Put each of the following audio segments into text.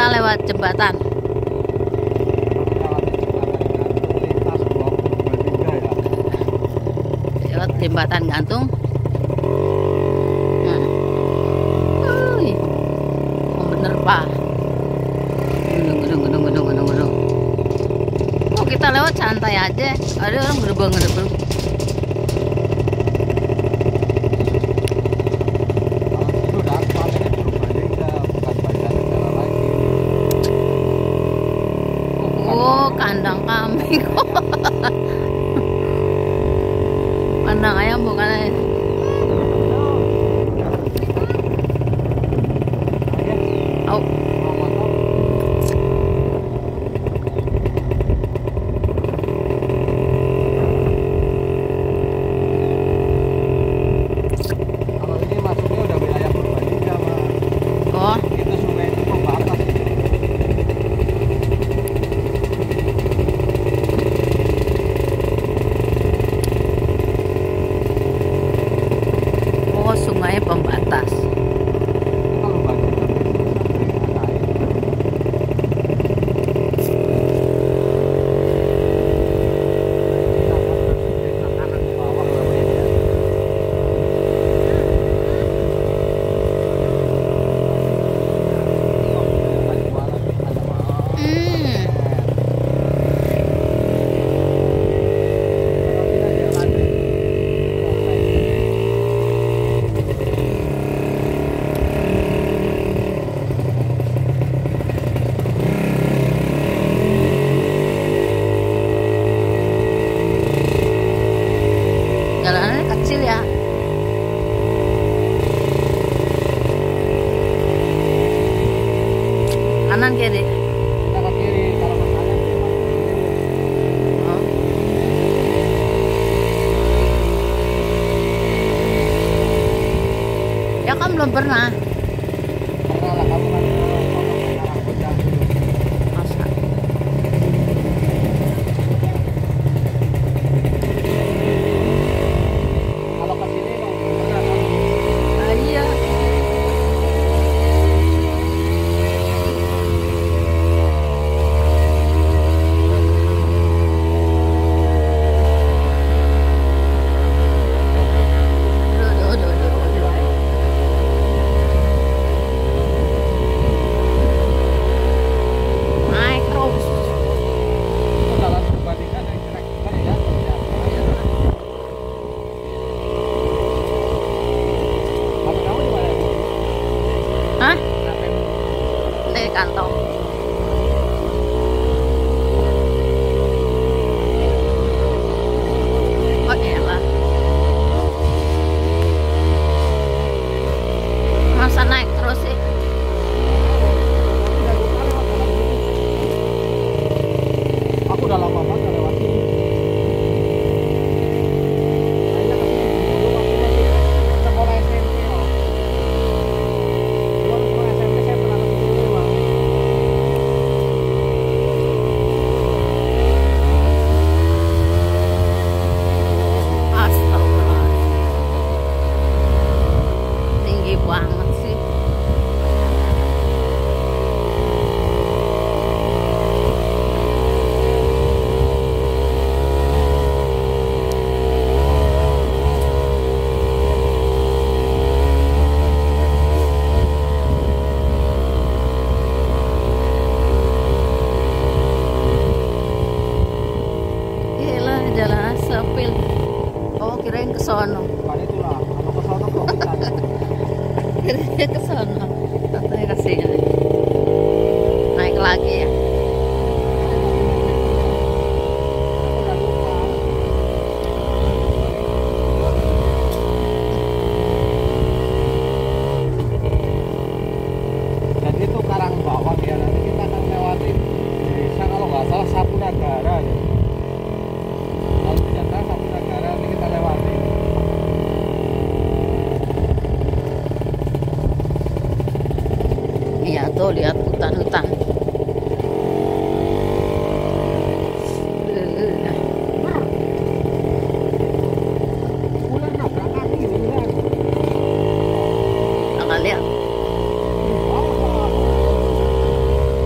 kita lewat jembatan. Lewat jembatan gantung. Nah. Oh, bener pak. Gedung. Oh, kita lewat santai aja. Ada orang gedebeng. Oh, kandang kambing. Kandang ayam bukan ya? Oh. Kalau ini masuknya udah wilayah Purbalingga, Mas. Oh. Itu sungai itu pembatas. Oh, sungai pembatas. Kalau banjir kan biasanya ada air. Desa kanan bawah namanya ya. Jalanannya kecil ya. Kanan kiri. Kita ke kiri, kalau ke kanan dia masuk kiri. Oh. Ya kan belum pernah. Pernah lah kamu kan ke sono ke arah Bojang dulu. Masa. Kalau ke sini dong, pernah kamu. Ah, iya. Duh. Naik terus. Itu jalan Purbalingga dari Kerek juga ya. Tapi kamu di mana? Hah? Kenapa? Di kantong. Oh elah. Masa naik terus sih? Aku udah lama banget nggak lewat sini. Kayaknya ke sini dulu waktu masih sekolah SMP loh. Dulu aku sekolah SMP saya pernah ke sini Bang. Astagfirullah. Tinggi banget sih. Gila, jalan sepil. Oh, kirain ke sono. Bukan itulah, kalau ke sono kok hutan. Kirain ke sono. Katanya ke sini. Naik lagi ya. Aku udah lupa. Dan itu Karang Bawang ya, nanti kita akan lewati desa kalau nggak salah Sapunagara ya. Kalau tidak salah Sapunagara nanti kita lewati. Iya tuh, lihat hutan-hutan. Bulan nabrak kaki beneran. Nggak lihat.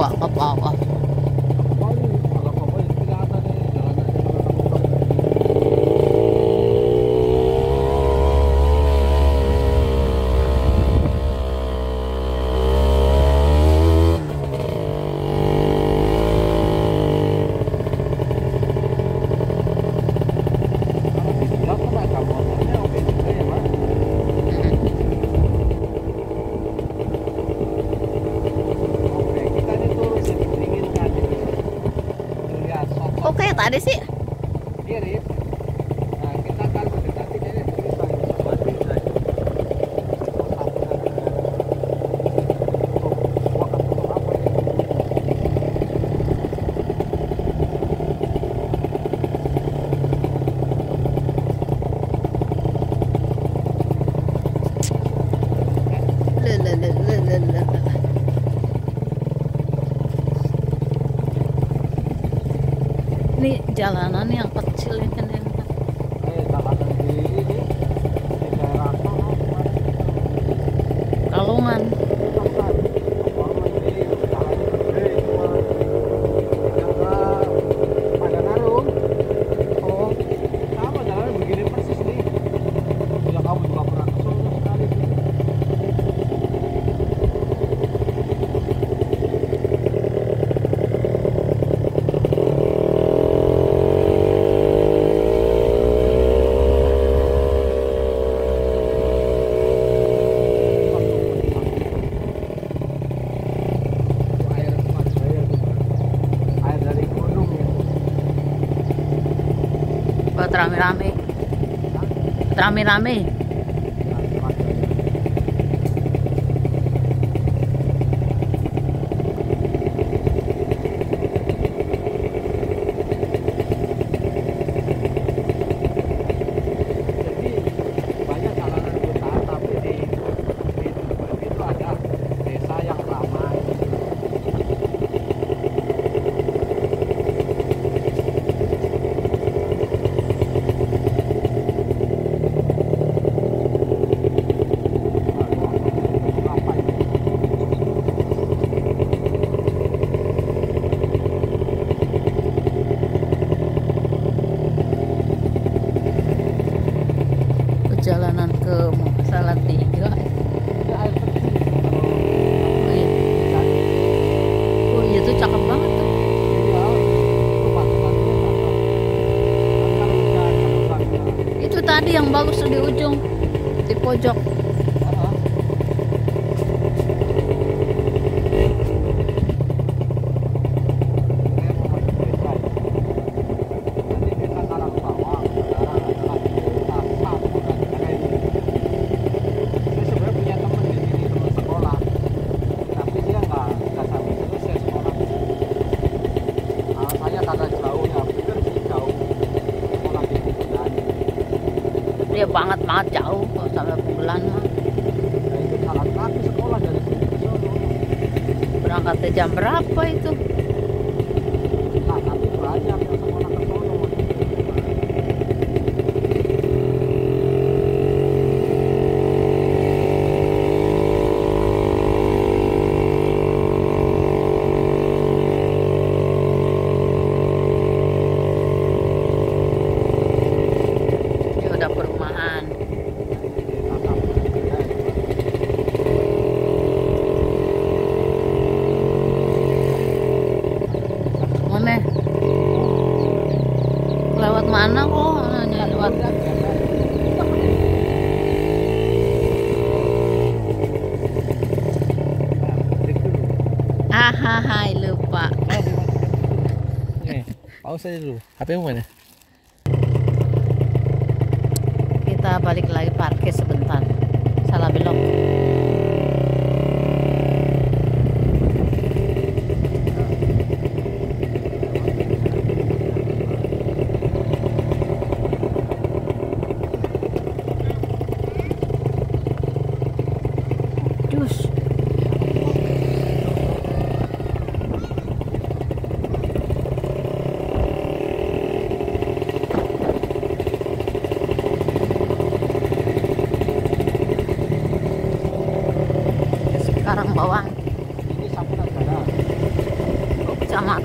nggak ke bawah. Oh, ini agak bawah ini kelihatan nih jalanannya kalau di sebelah kan ada motornya oke juga ya Mas. Oke, kita ini turun sedikit dingin kan ini. Lihat sosok Kok kayak tadi sih? mirip. Nah, kita akan mendekati kayaknya bisa mati saya. Untuk apa ini? Lelelelelelele. Ini jalanan yang kecil ini kan. Jalanan di ini di daerah sana kemarin Kalungan. tempat orang di jalan gede cuma yang pada Narung. Oh, Sama jalannya begini persis nih. Ya kamu juga pernah ke sono sekali tuh. Air Mas Jaya tuh, Mas. Air dari gunung ya. buat rame-rame. Rame-rame. Mas Jaya. Jadi banyak jalanan hutan tapi di Dubai itu ada desa yang ramai. Aduh, apa ini? Perjalanan ke Salatiga. Ini air terjun. Oh iya. Oh iya tuh cakep banget tuh. Iya, itu pantai-pantainya cakep. Tapi kalau hujan, kalau enggak, Itu tadi yang bagus tuh di ujung, di pojok. Heeh. Saya mau masuk desa ya. Nanti desa Karangbawa sekarang adalah desa Samunagara ini. Saya sebenarnya punya teman di sini, teman sekolah. Tapi dia nggak sampai selesai sekolah. Alasannya karena jauhnya, bener sih jauh. Sekolah di Pinggiran. Dia banget jauh kok sampai Pugelan mah. Nah, itu jalan kaki sekolah dari sini ke sono. Berangkatnya jam berapa itu? Nah, tapi banyak yang sekolah ke sono. Ya udah perumahan. Desa Samunagara itu. Mana? Lewat mana kok? Nanya lewat. Hahaha, lupa. Nih, pause aja dulu. HP-mu mana? Kita balik lagi parkir sebentar. Salah belok. Jus. Sekarang bawang. Ini Samunagara.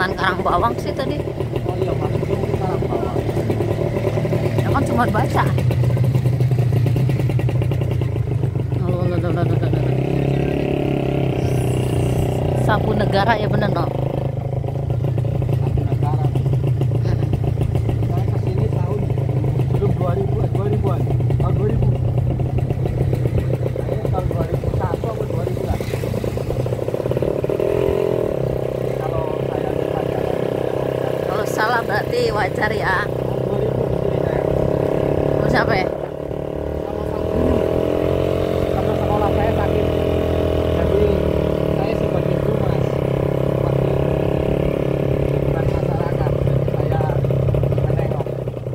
Jembatan Karangbawang sih tadi. Oh iya, paling jauh ke Karangbawang. Ya kan cuma baca. Sapu Negara ya bener no. Satu negara. Saya kesini tahun sebelum 2000-an, tahun 2000. Saya tahun 2001 atau 2000 lah. Jadi kalau saya lupa jalan, Kalau salah berarti wajar ya. tahun 2000 di sini saya. Mau siapa ya? Karena sekolah saya sakit, jadi saya sebagai humas wakil bukan masyarakat, jadi saya menengok.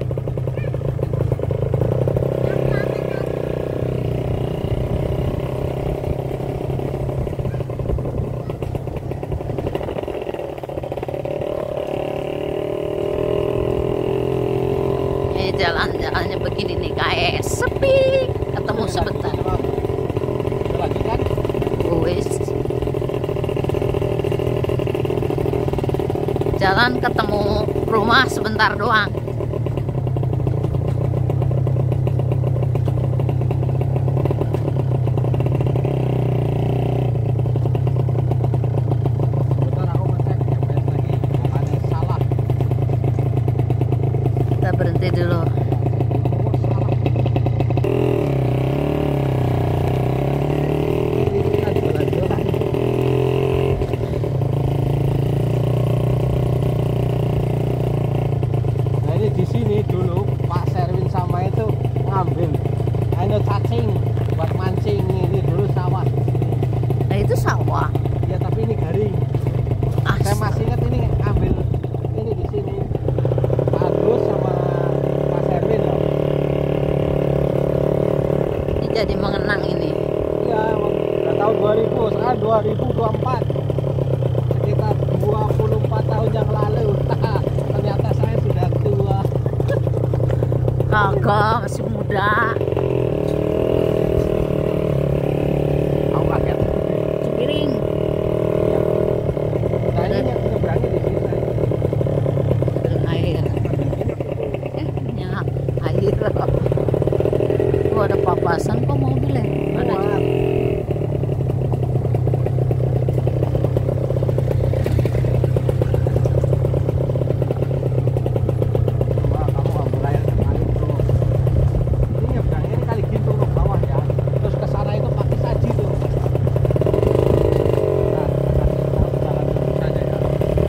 Jalan-jalannya begini nih kayak sepi, ketemu sebentar. Ada lagi kan? Wis. Jalan ketemu rumah sebentar doang. Bentar aku ngecek GPS lagi, makanya salah. Kita berhenti dulu. Oh, salah. Ini kita jalan-jalan. Nah ini di sini dulu Pak Serwin sama itu ngambil cacing buat mancing, ini dulu sawah di sini. Nah itu sawah. Ya tapi ini garing. Saya masih ingat ini ambil ini di sini Pak Agus sama Pak Serwin loh. Ini jadi mengenang ini. Iya, udah tahun 2000, sekarang 2024. Sekitar 24 tahun yang lalu. Ternyata saya sudah tua. Kagak, masih muda. Aku kaget. Cipiring. Nah ini yang nyebrangnya di sini saya. Cipiring air. Minyak air. Tuh ada papasan kok mobilnya. Ada juga. Wah, kamu ambil air kemarin tuh. Ini nyebrangnya ini kali gintung ke bawah ya. Terus ke sana itu pakai saji tuh. Nah, kita jalan terus saja ya.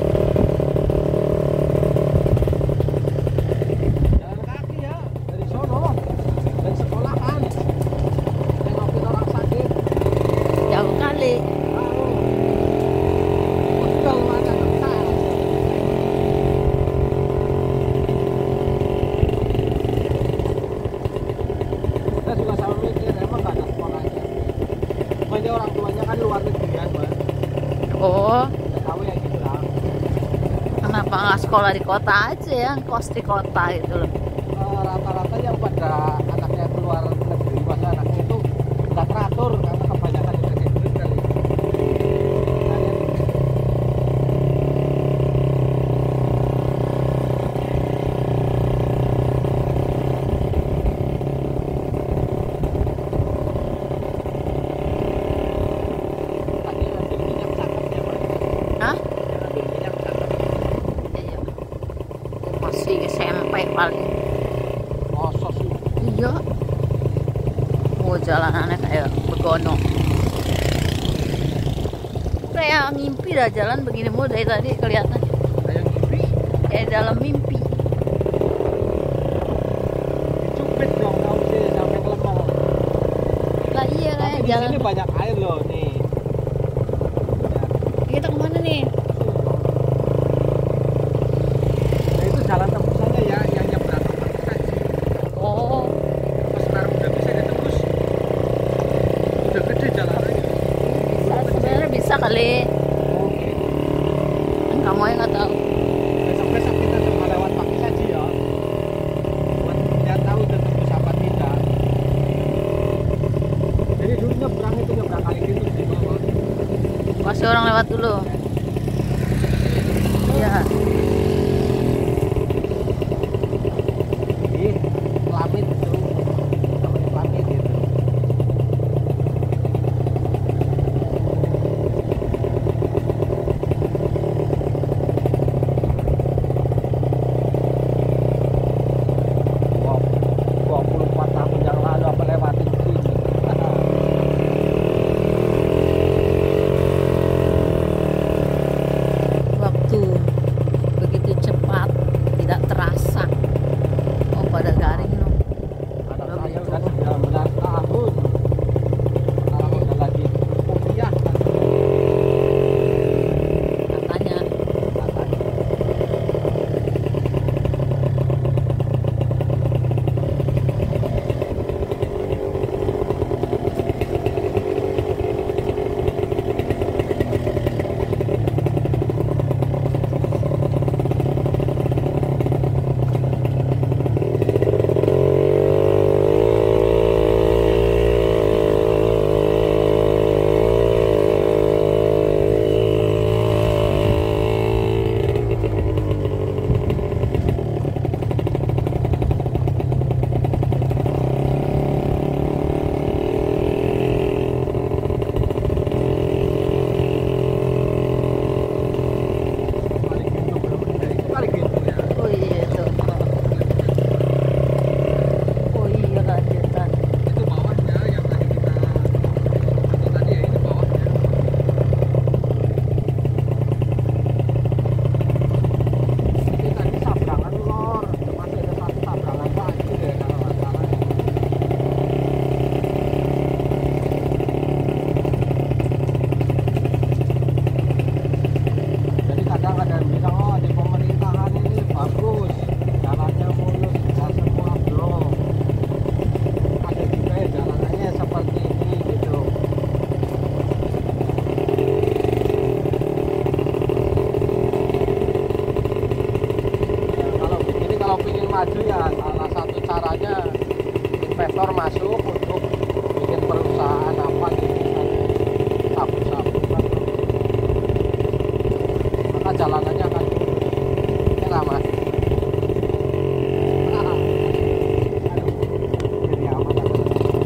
Jalan kaki ya dari sono dan sekolahan. Nengokin orang sakit. Jauh kali. Pegel mata kental. Kita juga sama mikir emang gak ada sekolahnya. Cuma dia orang tuanya kan luar negeri ya, Mbak. Oh, TKW ya gitu lah. kenapa nggak sekolah di kota aja ya? Kos di kota gitu loh. Rata-rata yang pada anaknya keluar negeri, masa anaknya itu nggak teratur karena kebanyakan dikasih duit kali. Nah, dia tadi ambil minyak cakep ya, Pak. Hah? Ambil minyak cakep. Iya. Masih SMP paling. Masa sih? Iya. Oh, jalanannya kayak begono. Kayak mimpi dah jalan begini mulu dari tadi kelihatan. Kayak ngimpi. Kayak dalam mimpi. Dicubit dong kamu sih sampai kelemong. Lah iya Tapi kayak di jalan. sini banyak air loh nih. Kita kemana nih? Nah itu jalan tembusannya ya, yang nyebrang ke Pasir Saji. Oh, Pas sekarang udah bisa ditembus. Udah gede jalannya. bisa sebenarnya bisa kali. Oke. Kan kamu yang nggak tahu. Besok-besok kita coba lewat Pasir Saji ya. Buat lihat tahu udah tembus apa tidak. Jadi dulu nyebrang itu nyebrang kali gitu di bawah. Kasih orang lewat dulu. Iya. Iya. Ih, Lamit itu, namanya Lamit gitu. Wow, 24 tahun yang lalu apa lewatin sini. Waktu begitu cepat, tidak terasa. Oh, pada garing loh. Anak saya udah 19 tahun. Sekarang udah lagi kuliah Katanya. katanya. Balik gitu belum dari balik gitu ya. Oh iya itu. Oh iya lanjutan. Itu bawahnya yang tadi kita foto tadi ya, ini bawahnya. Ini tadi sabrangan lor, masih ada satu sabrangan lagi deh kalau nggak salah. Jadi kadang ada yang bilang, oh di pemerintahan ini bagus, jalannya mulus, nggak semua blok. Ada juga ya jalanannya seperti ini gitu. Kalau begini, kalau ingin maju ya salah satu caranya investor masuk untuk bikin perusahaan apa gitu kan, sabu-sabu kan. Maka jalanannya akan ini lah mas. Aduh, jadi amat aku.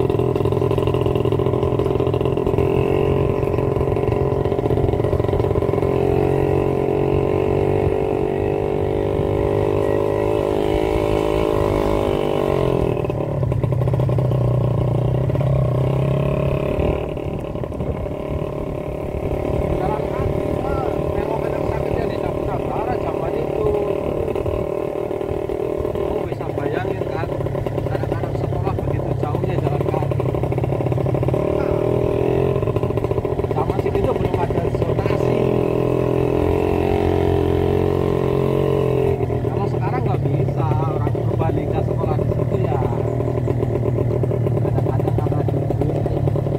Jalan kaki mah memang kadang sakitnya di Sabara zaman itu. Oh bisa bayangin kan, anak-anak sekolah begitu jauhnya jalan kaki. Nah, zaman segitu belum ada zonasi. Kalau sekarang nggak bisa, orang Purbalingga sekolah di situ ya. Kadang-kadang karena duit.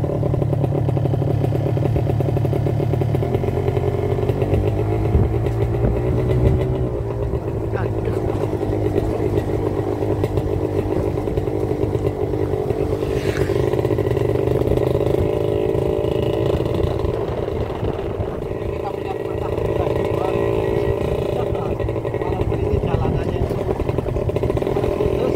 Kita punya pengetahuan pribadi walaupun ini jalanannya itu terputus.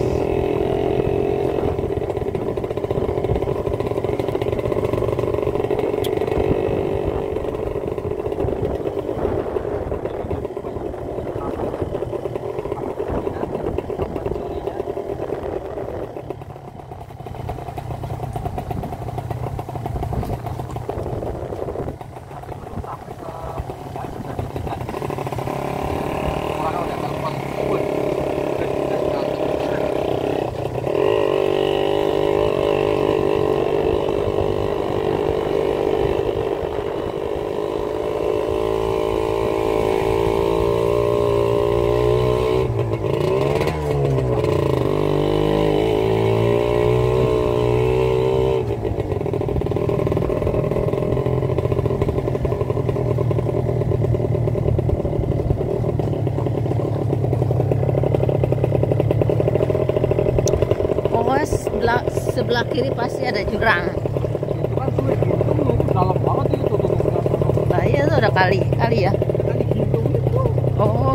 sebelah kiri pasti ada jurang. Itu kan sulit gitu, dalam banget itu tuh. Nah iya itu ada kali ya. Kali gintung itu. Oh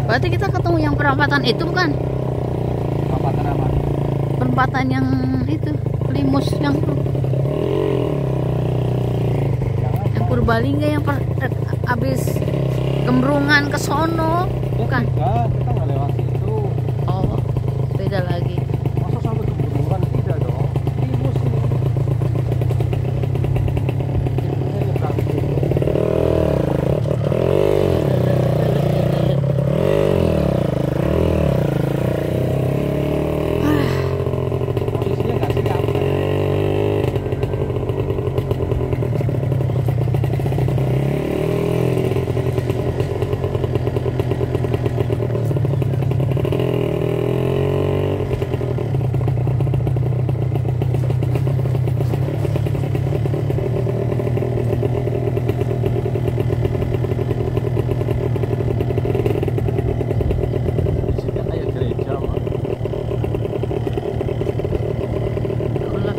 Berarti kita ketemu yang perempatan itu bukan? Perempatan apa? Perempatan yang itu, Limus yang Purbalingga yang abis Gembrungan ke sono, bukan? Enggak, kita nggak lewat situ. Oh, beda lagi. Masa sampai ke Gembrungan tidak dong? Limus ini. Kita nyebrang situ. Posisinya nggak siap. Isinya kayak gereja, Mak. Ulah.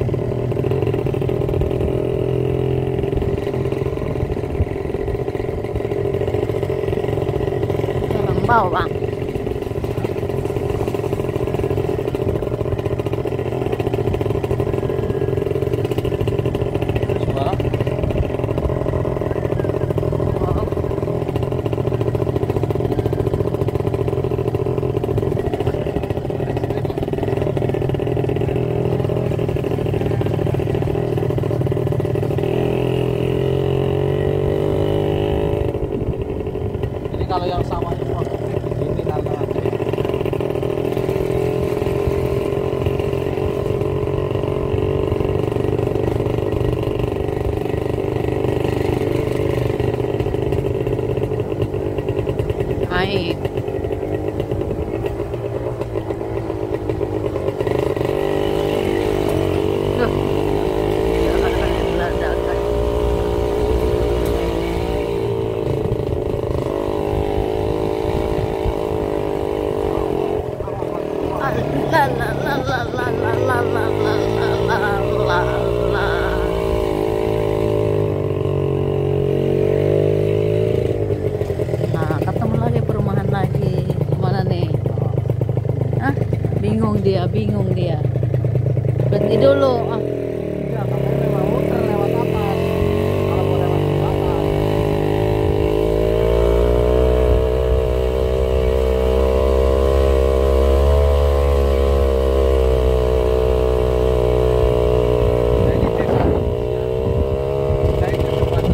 Orang bawa bang. Suara ini kalau yang sawahnya produktif begini karena ada Baik. Duh. Ledakan. La la la la la la la la la la la. Nah, ketemu lagi perumahan lagi. Mana nih? Hah? Bingung dia. Berhenti dulu. Ah, ya katanya memang muter lewat atas kalau mau lewat jembatan. Nah, ini desa saya ke jembatan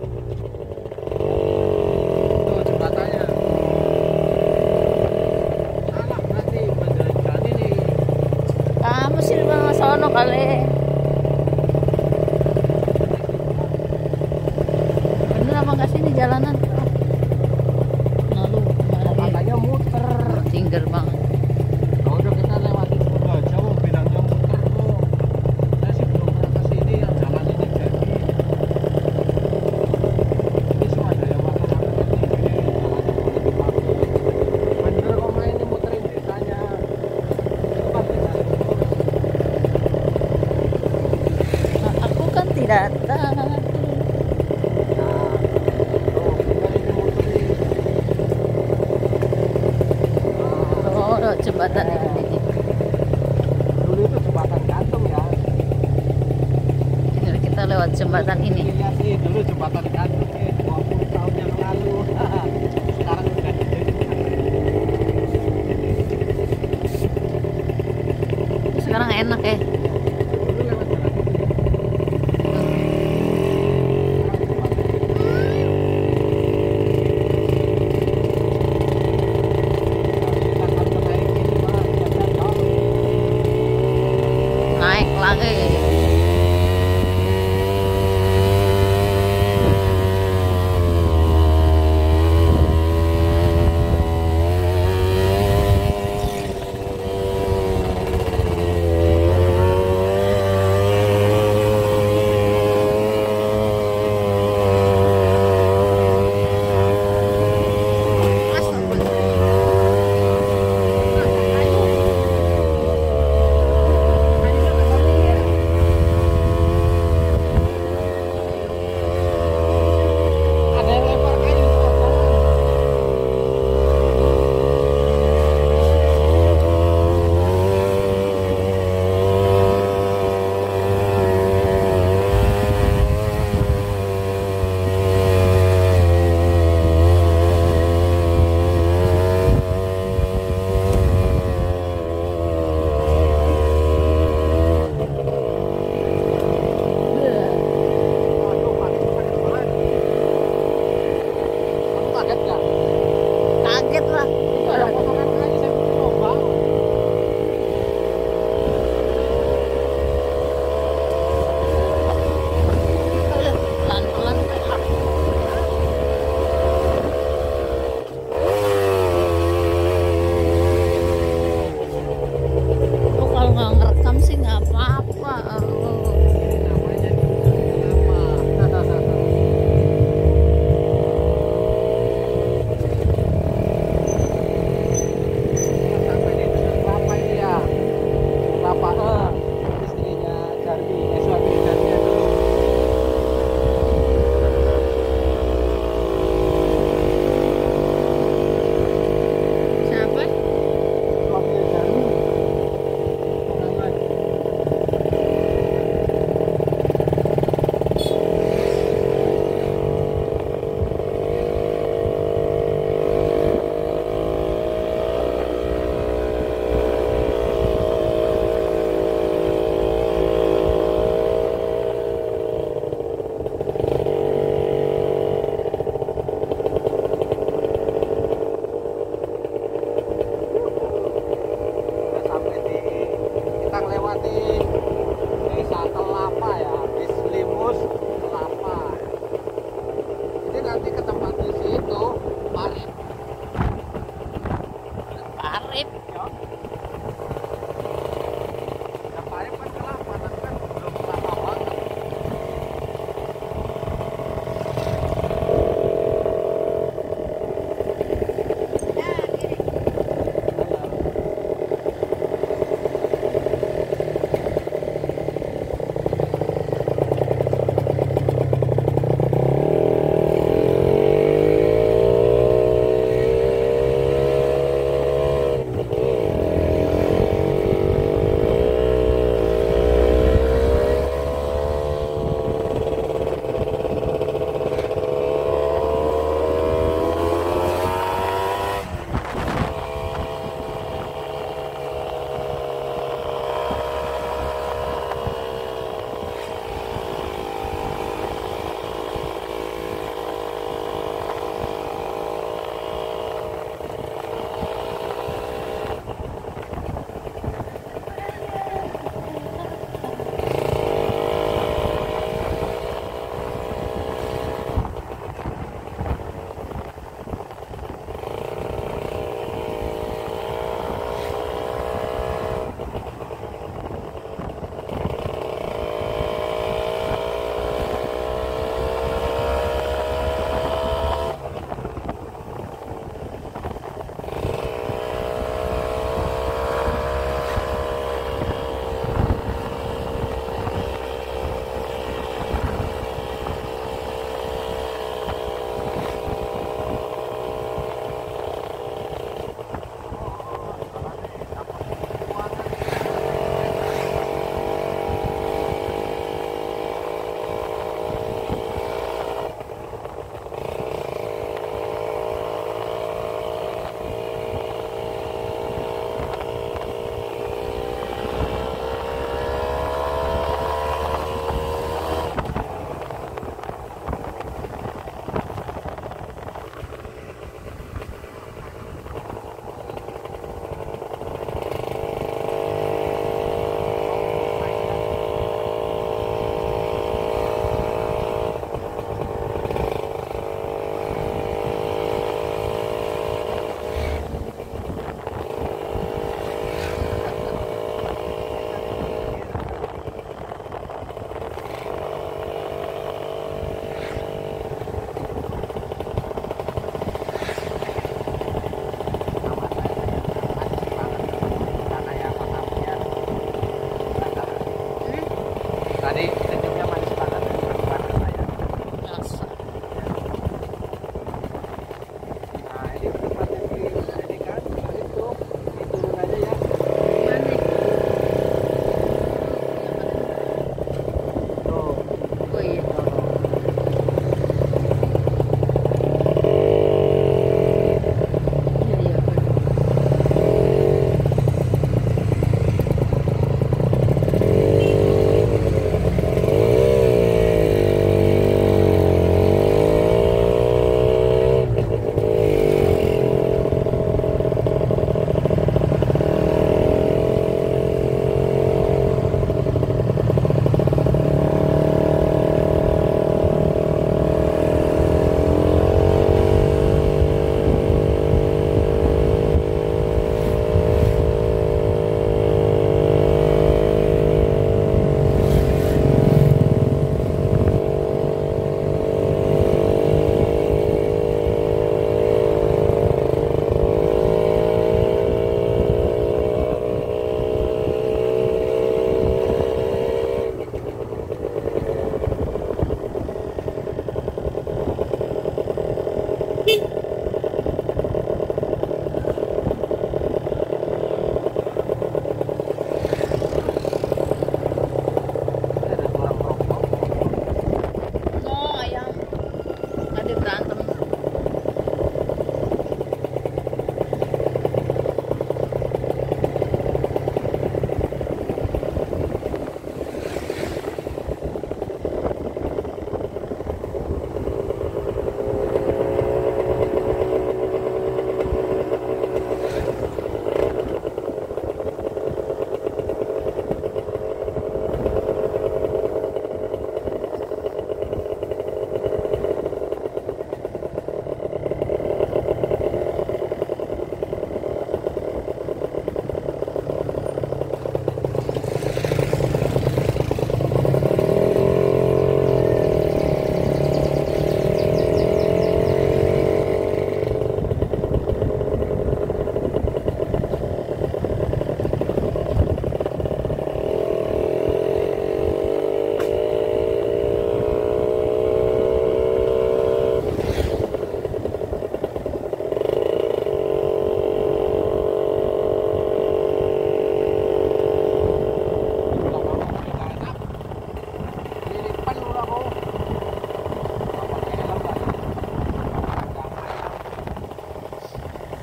tuh jembatannya salah berarti beneran ini. kamu sih bang sono kali. Bener apa nggak sini jalanan? Lalu kemana lagi? Katanya muter. Tinggal bang. Kalau udah kita lewatin Purbaja, mau bilangnya muter tuh. Saya sih belum pernah kesini, yang jalan ini jadi. Ini swadaya masyarakat ini, jalannya boleh dipakai. Bener kok main ini muterin desanya. Cepat kita lurus. Nah, aku kan tidak tahu. Nah, tuh bener ini muterin. Oh, jembatan ini. Dulu itu jembatan gantung ya. Ini kita lewat jembatan ini. Lihat sih dulu jembatan gantung 20 tahun yang lalu. Sekarang udah jadi. Sekarang enak ya. Dulu lewat jalan ini. Naik lagi.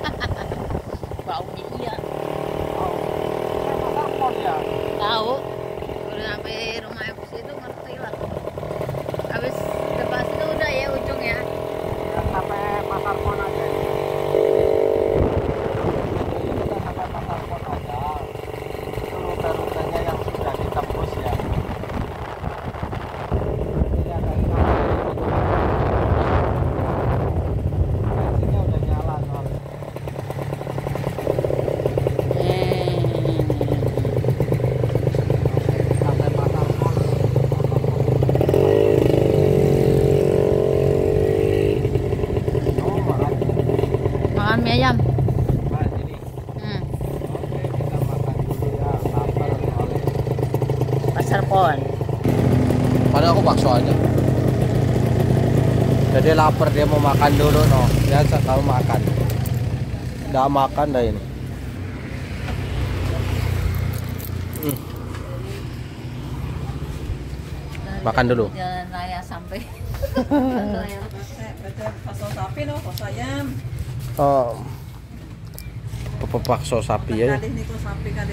Baunya iya. Oh, saya pasar pon ya. Tahu. Udah sampai rumah FC itu ngerti lah. Habis depan itu udah ya ujungnya. Ya, sampai pasar pon aja. Jadi kita sampai pasar pon aja. Itu rute-rutenya yang sudah ditembus ya. Ini ada bensinnya udah nyala soalnya. Sampai pasar pon. Oh, makanya. Makan mie ayam. Nah, ini. Hmm. Oke, kita makan dulu ya. Lapar soalnya. Pasar Pon. Padahal aku bakso aja. Jadi lapar dia mau makan dulu no. Biasa kalau makan. Nggak makan dah ini. Makan dulu. Jalan raya sampai. Bakso sapi no, bakso ayam. Oh, bakso sapi ya. Kali ini kok sapi kali.